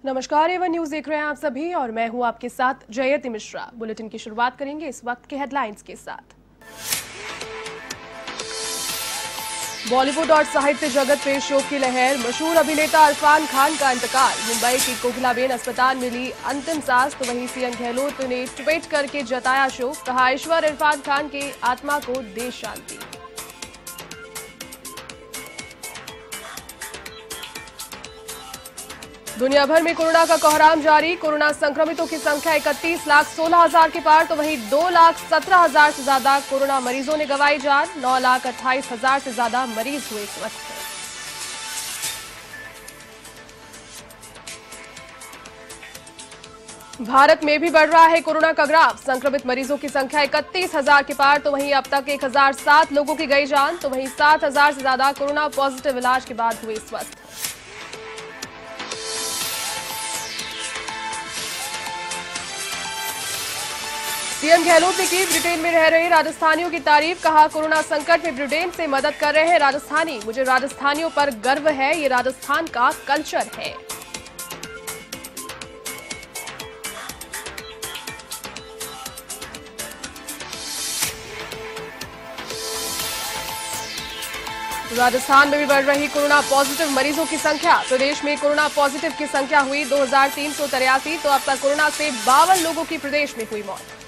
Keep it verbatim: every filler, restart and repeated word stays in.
नमस्कार, Avon news देख रहे हैं आप सभी और मैं हूं आपके साथ जयति मिश्रा। बुलेटिन की शुरुआत करेंगे इस वक्त के हेडलाइंस के साथ। बॉलीवुड और साहित्य जगत पे शोक की लहर। मशहूर अभिनेता इरफान खान का इंतकाल। मुंबई की कोकिलाबेन अस्पताल मिली अंतिम सांस। तो वहीं सीएम गहलोत ने ट्वीट करके जताया शोक। कहा, ईश्वर इरफान खान की आत्मा को दे शांति। दुनिया भर में कोरोना का कोहराम जारी। कोरोना संक्रमितों की संख्या इकतीस लाख सोलह हजार के पार। तो वहीं दो लाख सत्रह हजार से ज्यादा कोरोना मरीजों ने गंवाई जान। नौ लाख अट्ठाईस हजार से ज्यादा मरीज हुए स्वस्थ। भारत में भी बढ़ रहा है कोरोना का ग्राफ। संक्रमित मरीजों की संख्या इकतीस हजार के पार। तो वहीं अब तक एक हजार सात लोगों की गई जान। तो वहीं सात हजार से ज्यादा कोरोना पॉजिटिव इलाज के बाद हुए स्वस्थ। सीएम गहलोत ने की ब्रिटेन में रह रहे राजस्थानियों की तारीफ। कहा, कोरोना संकट में ब्रिटेन से मदद कर रहे हैं राजस्थानी। मुझे राजस्थानियों पर गर्व है, ये राजस्थान का कल्चर है। राजस्थान में भी बढ़ रही कोरोना पॉजिटिव मरीजों की संख्या। प्रदेश में कोरोना पॉजिटिव की संख्या हुई दो हजार तीन सौ तिरासी। तो अब तक कोरोना से बावन लोगों की प्रदेश में हुई मौत।